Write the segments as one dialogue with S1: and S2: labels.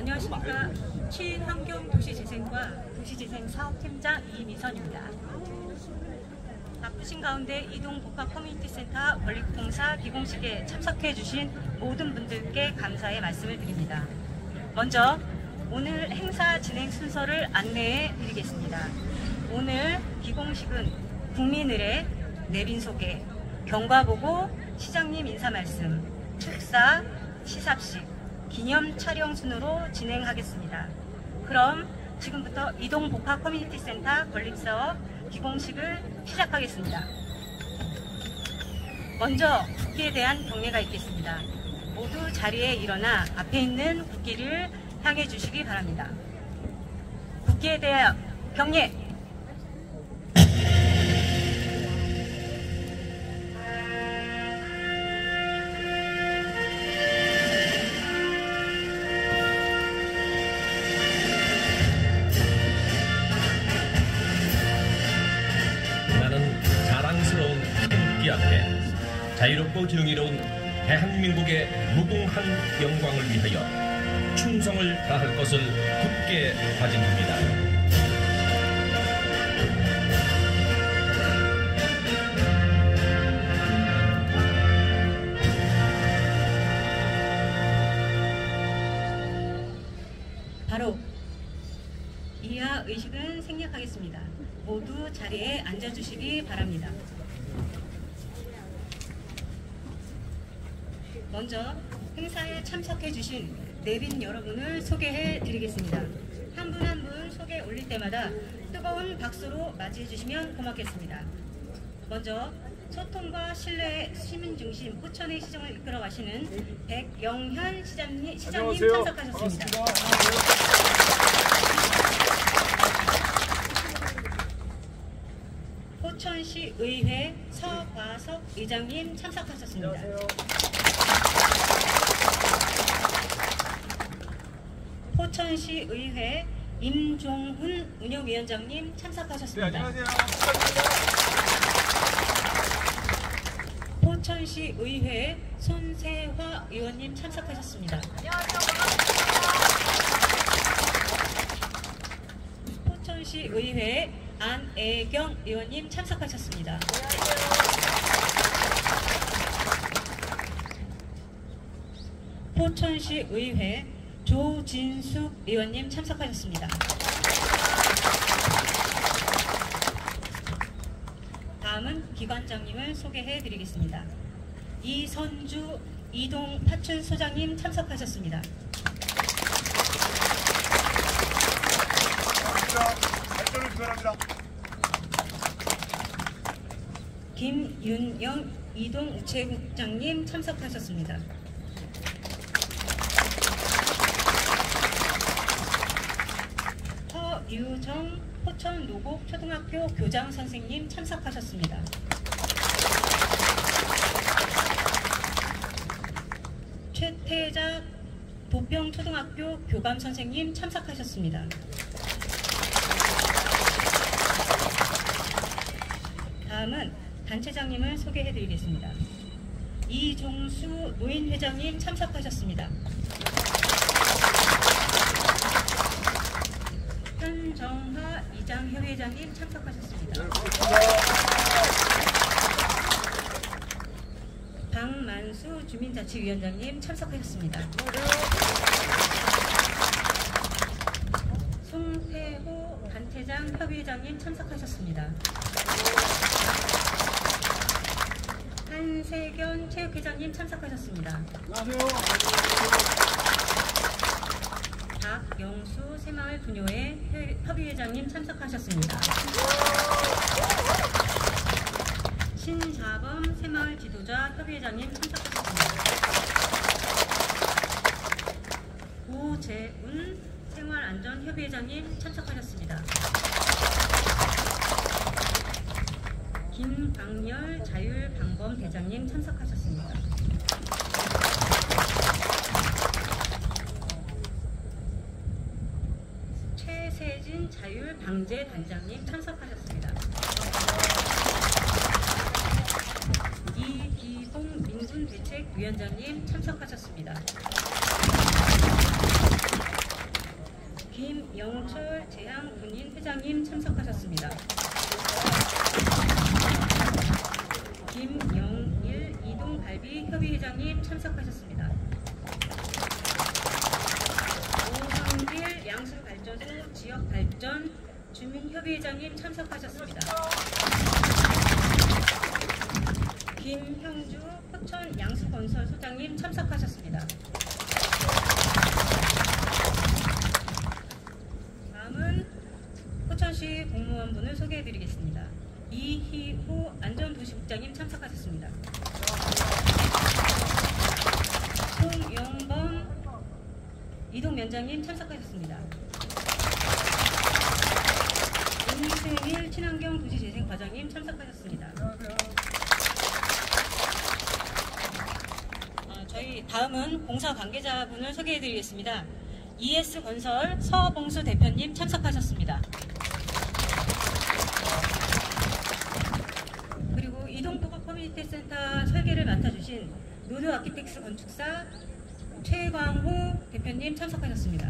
S1: 안녕하십니까. 친환경도시재생과 도시재생사업팀장 이미선입니다. 바쁘신 가운데 이동복합커뮤니티센터 건립공사 기공식에 참석해 주신 모든 분들께 감사의 말씀을 드립니다. 먼저 오늘 행사 진행 순서를 안내해 드리겠습니다. 오늘 기공식은 국민의례, 내빈 소개, 경과보고, 시장님 인사 말씀, 축사, 시삽식, 기념 촬영 순으로 진행하겠습니다. 그럼 지금부터 이동복합커뮤니티센터 건립사업 기공식을 시작하겠습니다. 먼저 국기에 대한 경례가 있겠습니다. 모두 자리에 일어나 앞에 있는 국기를 향해 주시기 바랍니다. 국기에 대한 경례!
S2: 자유롭고 정의로운 대한민국의 무궁한 영광을 위하여 충성을 다할 것을 굳게 다짐합니다.
S1: 바로 이하 의식은 생략하겠습니다. 모두 자리에 앉아주시기 바랍니다. 먼저 행사에 참석해 주신 내빈 여러분을 소개해 드리겠습니다. 한 분 한 분 소개 올릴 때마다 뜨거운 박수로 맞이해 주시면 고맙겠습니다. 먼저 소통과 신뢰의 시민중심 포천의 시정을 이끌어 가시는 백영현 시장님 참석하셨습니다. 포천시 의회 서과석 의장님 참석하셨습니다. 포천시 의회 임종훈 운영위원장님 참석하셨습니다.
S3: 네, 안녕하세요.
S1: 포천시 의회 손세화 의원님 참석하셨습니다.
S3: 안녕하세요.
S1: 포천시 의회 안애경 의원님 참석하셨습니다. 포천시 의회 조진숙 의원님 참석하셨습니다. 다음은 기관장님을 소개해 드리겠습니다. 이선주 이동파출소장님 참석하셨습니다.
S3: 발전을 기원합니다.
S1: 김윤영 이동우체국장님 참석하셨습니다. 허유정 포천노곡초등학교 교장 선생님 참석하셨습니다. 최태자 도평초등학교 교감 선생님 참석하셨습니다. 다음은 단체장님을 소개해 드리겠습니다. 이종수 노인회장님 참석하셨습니다. 현정화 이장협회장님 참석하셨습니다. 박만수 주민자치위원장님 참석하셨습니다. 송태호 단체장 협의회장님 참석하셨습니다. 한세견 체육회장님 참석하셨습니다. 박영수 새마을 분녀회 협의회장님 참석하셨습니다. 신자범 새마을 지도자 협의회장님 참석하셨습니다. 고재운 생활안전협의회장님 참석하셨습니다. 김광열 자율방범대장님 참석하셨습니다. 최세진 자율방재단장님 참석하셨습니다. 이기봉 민군대책위원장님 참석하셨습니다. 회장님 참석하셨습니다. 김영일 이동갈비 협의회장님 참석하셨습니다. 오성길 양수발전소 지역발전 주민협의회장님 참석하셨습니다. 김형주 포천 양수건설 소장님 참석하셨습니다. 다음은 포천시 공무원분을 소개해드리겠습니다. 이희호 안전도시국장님 참석하셨습니다. 송영범 이동면장님 참석하셨습니다. 임승일 친환경도시재생과장님 참석하셨습니다. 저희 다음은 공사 관계자분을 소개해드리겠습니다. ES건설 서봉수 대표님 참석하셨습니다. 그리고 이동포가 커뮤니티센터 설계를 맡아주신 노드 아키텍스 건축사 최광호 대표님 참석하셨습니다.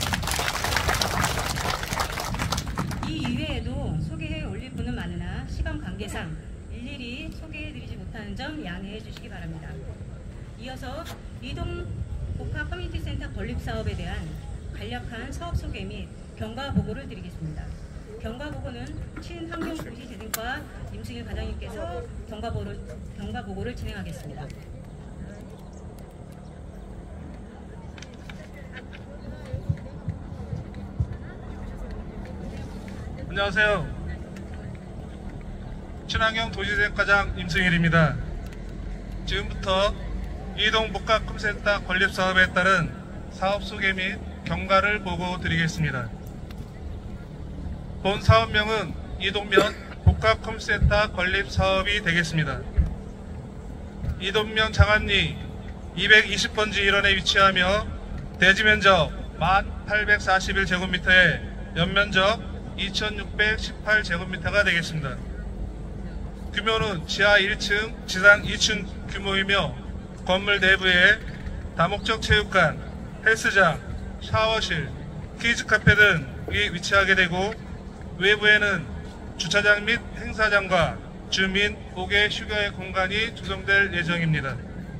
S1: 이 이외에도 소개해 올릴 분은 많으나 시간 관계상 일일이 소개해드리지 못하는 점 양해해 주시기 바랍니다. 이어서 이동복합 커뮤니티센터 건립사업에 대한 간략한 사업 소개 및 경과보고를 드리겠습니다. 경과보고는 친환경도시재생과 임승일 과장님께서 경과보고를 진행하겠습니다.
S4: 안녕하세요. 친환경도시재생과장 임승일입니다. 지금부터 이동복합컴센터 건립사업에 따른 사업 소개 및 경과를 보고 드리겠습니다. 본 사업명은 이동면 복합컴센터 건립사업이 되겠습니다. 이동면 장안리 220번지 1원에 위치하며 대지면적 1841제곱미터에 연면적 2618제곱미터가 되겠습니다. 규모는 지하 1층, 지상 2층 규모이며 건물 내부에 다목적 체육관, 헬스장, 샤워실, 키즈카페 등이 위치하게 되고 외부에는 주차장 및 행사장과 주민 5개 휴게 공간이 조성될 예정입니다.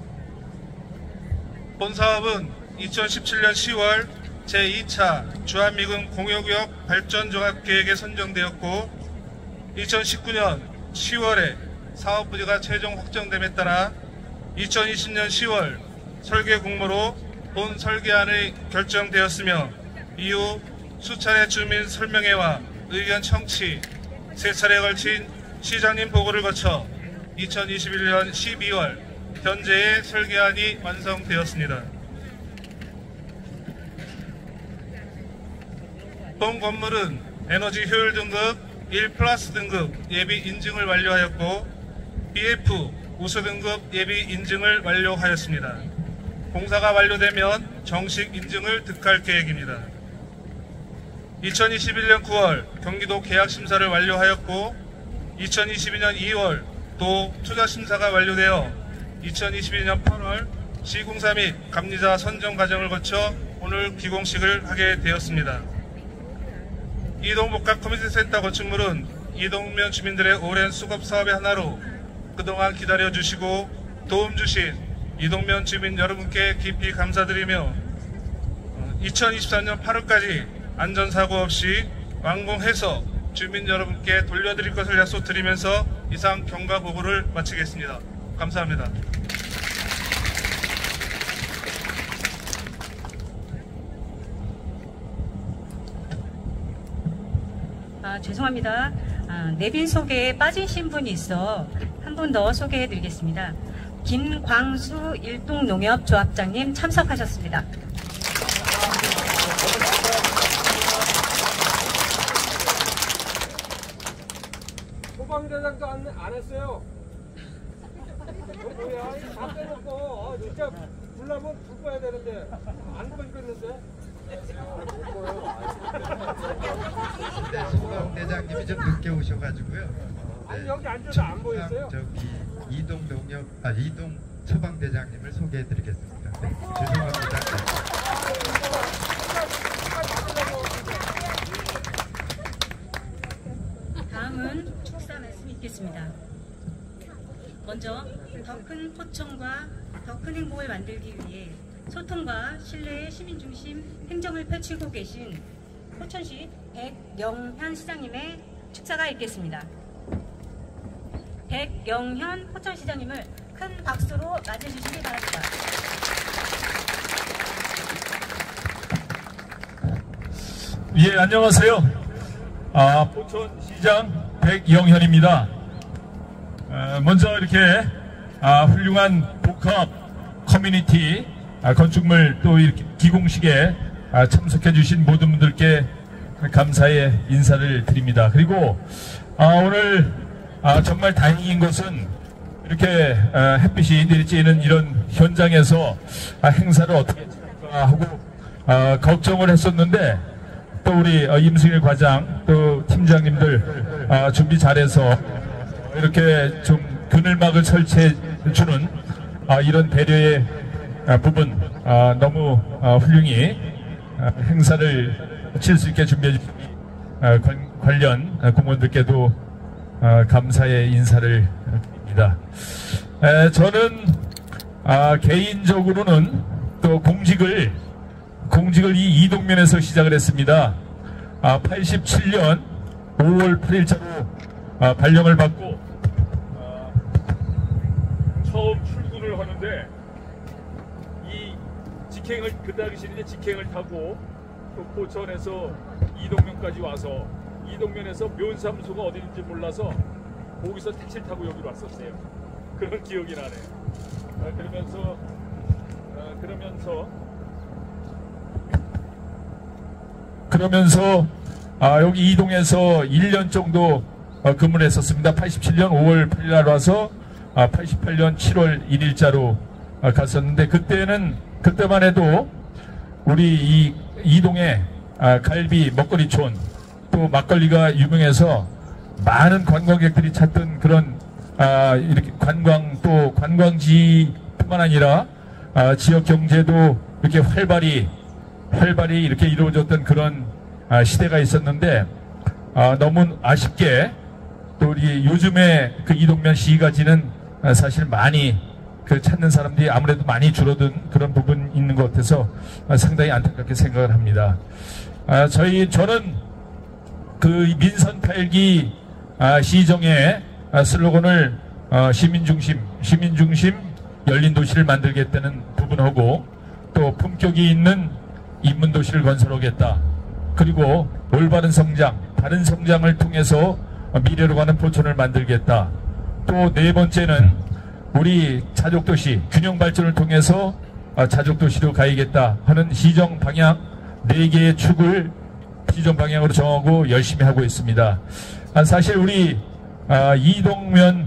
S4: 본 사업은 2017년 10월 제2차 주한미군 공유구역 발전종합계획에 선정되었고 2019년 10월에 사업부지가 최종 확정됨에 따라 2020년 10월 설계 공모로 본 설계안이 결정되었으며 이후 수차례 주민 설명회와 의견 청취, 3차례에 걸친 시장님 보고를 거쳐 2021년 12월 현재의 설계안이 완성되었습니다. 본 건물은 에너지 효율 등급 1플러스 등급 예비 인증을 완료하였고 BF 우수 등급 예비 인증을 완료하였습니다. 공사가 완료되면 정식 인증을 득할 계획입니다. 2021년 9월 경기도 계약심사를 완료하였고 2022년 2월 도 투자심사가 완료되어 2022년 8월 시공사 및 감리자 선정 과정을 거쳐 오늘 기공식을 하게 되었습니다. 이동복합 커뮤니티센터 건축물은 이동면 주민들의 오랜 수급 사업의 하나로 그동안 기다려주시고 도움 주신 이동면 주민 여러분께 깊이 감사드리며 2024년 8월까지 안전사고 없이 완공해서 주민 여러분께 돌려드릴 것을 약속드리면서 이상 경과보고를 마치겠습니다. 감사합니다.
S1: 죄송합니다. 내빈 소개에 빠지신 분이 있어 한 분 더 소개해드리겠습니다. 김광수 일동농협조합장님 참석하셨습니다.
S5: 소방대장도 안 했어요. 뭐야? 다 빼놓고 진짜 불나면 불 꺼야 되는데 안 꺼있는데.
S6: 네, 소방대장님이 좀 늦게 오셔가지고요.
S5: 아니 여기 앉아서 안 보였어요?
S6: 저기 이동 소방대장님을 소개해드리겠습니다. 네, 죄송합니다.
S1: 드리겠습니다. 먼저 더 큰 포천과 더 큰 행복을 만들기 위해 소통과 신뢰의 시민중심 행정을 펼치고 계신 포천시 백영현 시장님의 축사가 있겠습니다. 백영현 포천시장님을 큰 박수로 맞이해주시기 바랍니다.
S7: 예, 안녕하세요. 포천시장 백영현입니다. 먼저 이렇게 훌륭한 복합 커뮤니티 건축물 또 이렇게 기공식에 참석해 주신 모든 분들께 감사의 인사를 드립니다. 그리고 오늘 정말 다행인 것은 이렇게 햇빛이 내리쬐는 이런 현장에서 행사를 어떻게 하고 걱정을 했었는데 또 우리 임승일 과장 또 팀장님들 준비 잘해서 이렇게 좀 그늘막을 설치해 주는 이런 배려의 부분 너무 훌륭히 행사를 칠 수 있게 준비해 주신 관련 공무원들께도 감사의 인사를 드립니다. 저는 개인적으로는 또 공직을 이 이동면에서 시작을 했습니다. 87년 5월 8일자로 발령을 받고 처음 출근을 하는데 이 직행을 그 당시에 이제 직행을 타고 또 포천에서 이동면까지 와서 이동면에서 면사무소가 어디 있는지 몰라서 거기서 택시를 타고 여기로 왔었어요. 그런 기억이 나네요. 그러면서 여기 이동에서 1년 정도 근무를 했었습니다. 87년 5월 8일 날 와서 88년 7월 1일자로 갔었는데 그때만 해도 우리 이 이동에 갈비 먹거리촌 또 막걸리가 유명해서 많은 관광객들이 찾던 그런 이렇게 관광지뿐만 아니라 지역 경제도 이렇게 활발히 이렇게 이루어졌던 그런 시대가 있었는데 너무 아쉽게 또 우리 요즘에 그 이동면 시가지는 사실 많이 그 찾는 사람들이 아무래도 많이 줄어든 그런 부분이 있는 것 같아서 상당히 안타깝게 생각을 합니다. 저는 그 민선 8기 시정의 슬로건을 시민중심 열린 도시를 만들겠다는 부분하고 또 품격이 있는 인문도시를 건설하겠다. 그리고 올바른 성장, 바른 성장을 통해서 미래로 가는 포천을 만들겠다. 또 네 번째는 우리 자족도시 균형발전을 통해서 자족도시로 가야겠다 하는 시정 방향 4개의 축을 시정 방향으로 정하고 열심히 하고 있습니다. 사실 우리 이동면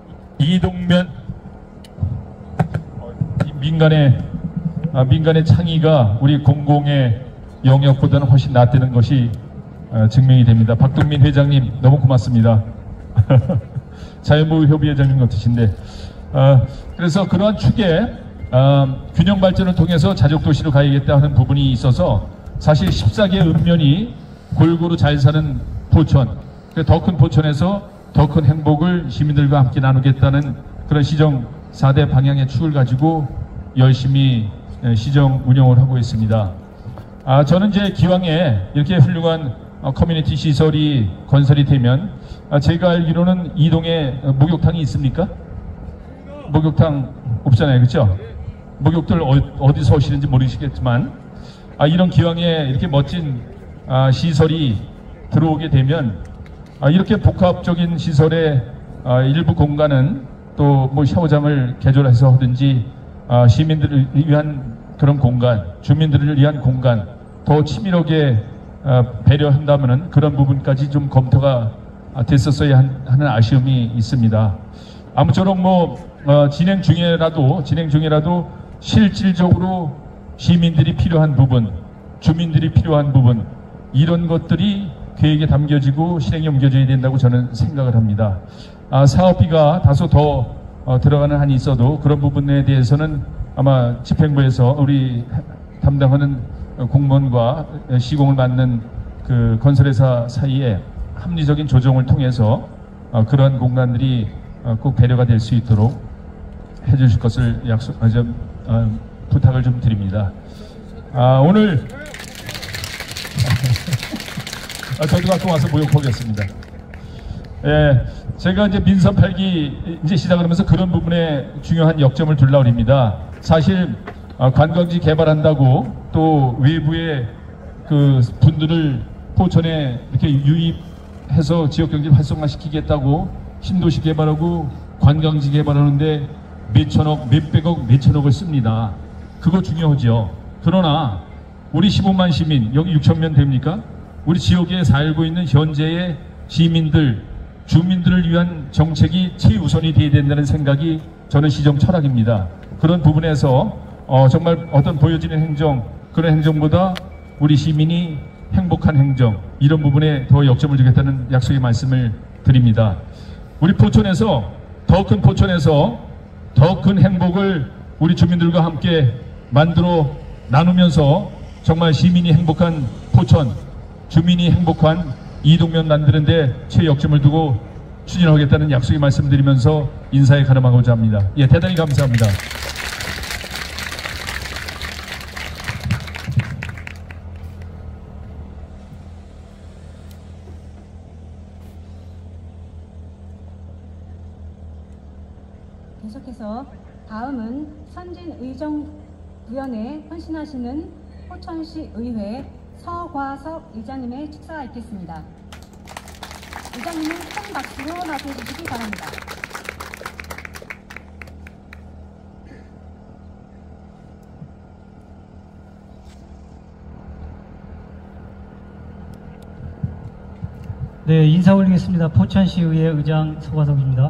S7: 민간의 창의가 우리 공공의 영역보다는 훨씬 낫다는 것이 증명이 됩니다. 박동민 회장님 너무 고맙습니다. 자유무협의회장님 같으신데 그래서 그러한 축에 균형 발전을 통해서 자족도시로 가야겠다 하는 부분이 있어서 사실 14개 읍면이 골고루 잘 사는 포천, 더 큰 포천에서 더 큰 행복을 시민들과 함께 나누겠다는 그런 시정 4대 방향의 축을 가지고 열심히 시정 운영을 하고 있습니다. 저는 이제 기왕에 이렇게 훌륭한 커뮤니티 시설이 건설이 되면 제가 알기로는 이동에 목욕탕이 있습니까? 목욕탕 없잖아요, 그렇죠? 목욕들 어디서 오시는지 모르시겠지만 이런 기왕에 이렇게 멋진 시설이 들어오게 되면 이렇게 복합적인 시설의 일부 공간은 또 뭐 샤워장을 개조해서 하든지 시민들을 위한 그런 공간, 주민들을 위한 공간 더 치밀하게 배려한다면은 그런 부분까지 좀 검토가 됐었어야 하는 아쉬움이 있습니다. 아무쪼록 진행 중이라도 실질적으로 시민들이 필요한 부분, 주민들이 필요한 부분 이런 것들이 계획에 담겨지고 실행에 옮겨져야 된다고 저는 생각을 합니다. 사업비가 다소 더 들어가는 한이 있어도 그런 부분에 대해서는 아마 집행부에서 우리 담당하는 공무원과 시공을 맡는 그 건설회사 사이에 합리적인 조정을 통해서 그러한 공간들이 꼭 배려가 될 수 있도록 해주실 것을 부탁을 좀 드립니다. 오늘 저도 갖고 와서 모욕하겠습니다. 예, 제가 이제 민선 8기 이제 시작을 하면서 그런 부분에 중요한 역점을 두려고 합니다. 사실 관광지 개발한다고 또 외부의 그 분들을 포천에 이렇게 유입해서 지역 경제를 활성화시키겠다고 신도시 개발하고 관광지 개발하는데 몇천억, 몇백억, 몇천억을 씁니다. 그거 중요하죠. 그러나 우리 15만 시민, 여기 6천명 됩니까? 우리 지역에 살고 있는 현재의 시민들, 주민들을 위한 정책이 최우선이 되어야 된다는 생각이 저는 시정 철학입니다. 그런 부분에서 정말 어떤 보여지는 행정, 그런 행정보다 우리 시민이 행복한 행정, 이런 부분에 더 역점을 주겠다는 약속의 말씀을 드립니다. 우리 포천에서, 더 큰 포천에서 더 큰 행복을 우리 주민들과 함께 만들어 나누면서 정말 시민이 행복한 포천, 주민이 행복한 이동면 만드는데 최역점을 두고 추진하겠다는 약속의 말씀드리면서 인사에 가름하고자 합니다. 예, 대단히 감사합니다.
S1: 계속해서 다음은 선진의정부연에 헌신하시는 포천시 의회 서과석 의장님의 축사가 있겠습니다. 의장님은 큰 박수로 맞이해 주시기 바랍니다.
S8: 네, 인사 올리겠습니다. 포천시의회 의장 서과석입니다.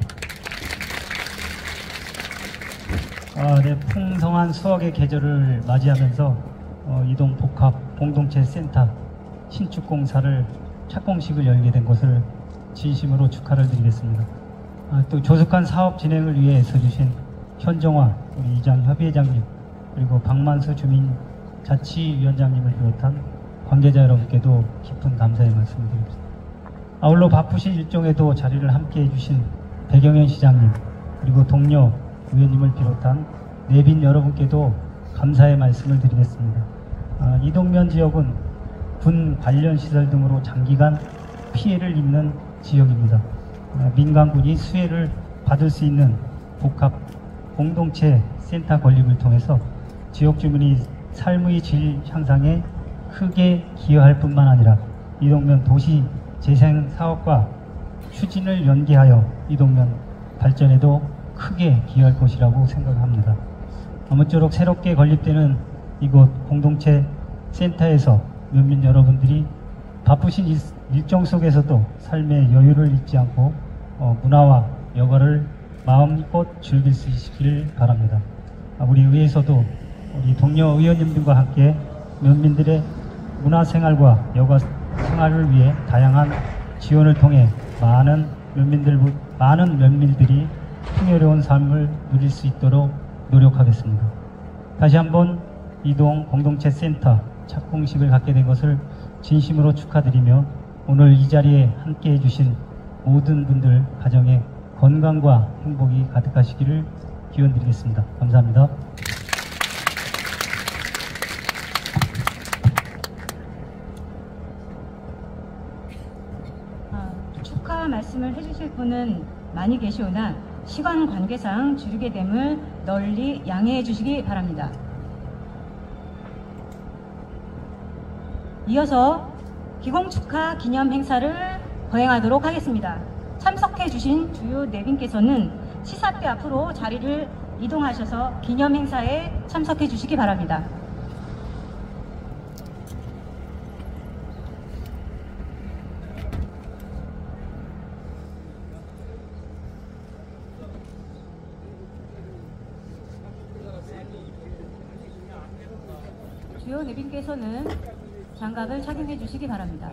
S8: 네, 풍성한 수학의 계절을 맞이하면서 이동 복합 공동체 센터 신축 공사를 착공식을 열게 된 것을 진심으로 축하를 드리겠습니다. 또 조속한 사업 진행을 위해 애써주신 현정화 우리 이장 협의회장님, 그리고 박만수 주민자치위원장님을 비롯한 관계자 여러분께도 깊은 감사의 말씀을 드립니다. 아울러 바쁘신 일정에도 자리를 함께 해주신 백영현 시장님, 그리고 동료 의원님을 비롯한 내빈 여러분께도 감사의 말씀을 드리겠습니다. 이동면 지역은 군 관련 시설 등으로 장기간 피해를 입는 지역입니다. 민간군이 수혜를 받을 수 있는 복합 공동체 센터 건립을 통해서 지역 주민이 삶의 질 향상에 크게 기여할 뿐만 아니라 이동면 도시 재생 사업과 추진을 연계하여 이동면 발전에도 크게 기여할 것이라고 생각합니다. 아무쪼록 새롭게 건립되는 이곳 공동체 센터에서 면민 여러분들이 바쁘신 일정 속에서도 삶의 여유를 잊지 않고 문화와 여가를 마음껏 즐길 수 있기를 바랍니다. 우리 의회에서도 우리 동료 의원님들과 함께 면민들의 문화생활과 여가 생활을 위해 다양한 지원을 통해 많은 면민들이 풍요로운 삶을 누릴 수 있도록 노력하겠습니다. 다시 한번 이동 공동체 센터 착공식을 갖게 된 것을 진심으로 축하드리며 오늘 이 자리에 함께 해주신 모든 분들 가정에 건강과 행복이 가득하시기를 기원드리겠습니다. 감사합니다.
S1: 축하 말씀을 해주실 분은 많이 계시오나 시간 관계상 줄이게 됨을 널리 양해해 주시기 바랍니다. 이어서 기공축하 기념 행사를 거행하도록 하겠습니다. 참석해 주신 주요 내빈께서는 시사대 앞으로 자리를 이동하셔서 기념 행사에 참석해 주시기 바랍니다. 주요 내빈께서는 장갑을 착용해 주시기 바랍니다.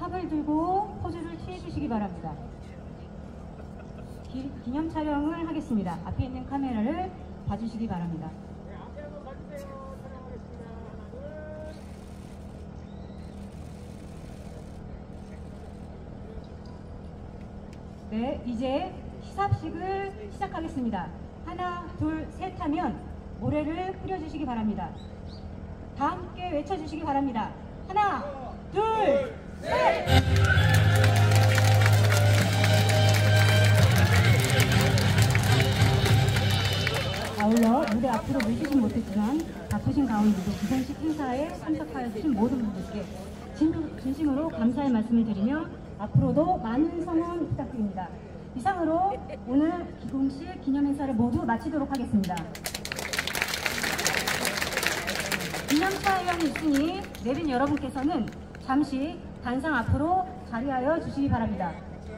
S1: 탑을 들고 포즈를 취해주시기 바랍니다. 기념 촬영을 하겠습니다. 앞에 있는 카메라를 봐주시기 바랍니다. 네, 이제 시삽식을 시작하겠습니다. 하나, 둘, 셋 하면 모래를 뿌려주시기 바랍니다. 다 함께 외쳐주시기 바랍니다. 하나, 둘, 셋! 아울러 무대 앞으로 모시진 못했지만 바쁘신 가운데도 기본식 행사에 참석하여 주신 모든 분들께 진심으로 감사의 말씀을 드리며 앞으로도 많은 성원 부탁드립니다. 이상으로 오늘 기공식 기념행사를 모두 마치도록 하겠습니다. 기념차 의원이 있으니 내빈 여러분께서는 잠시 단상 앞으로 자리하여 주시기 바랍니다.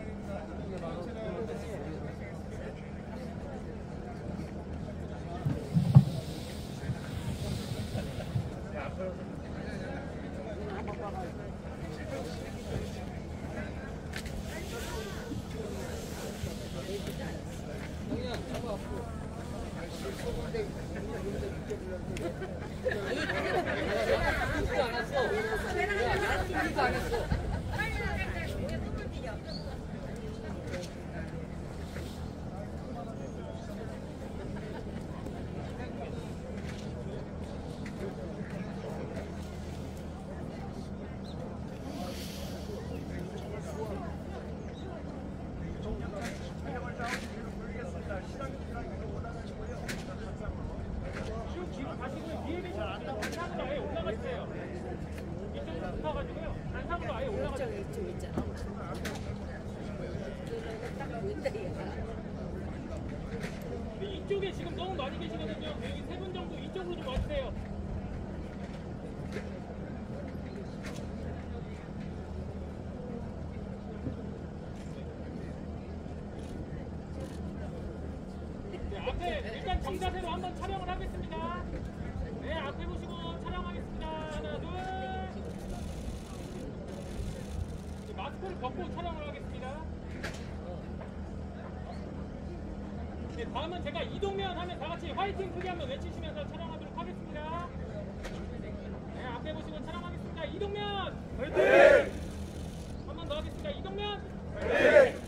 S5: 이쪽에 지금 너무 많이 계시거든요. 여기 3분 정도 이쪽으로 좀 와주세요. 네, 앞에 일단 정자세로 한번 촬영을 하겠습니다. 네, 앞에 보시고 촬영하겠습니다. 하나, 둘. 네, 마스크를 벗고 촬영을 하겠습니다. 네, 다음은 제가 이동면 하면 다 같이 화이팅 크게 한번 외치시면서 촬영하도록 하겠습니다. 네, 앞에 보시고 촬영하겠습니다. 이동면! 화이팅! 한 번 더 하겠습니다. 이동면! 화이팅!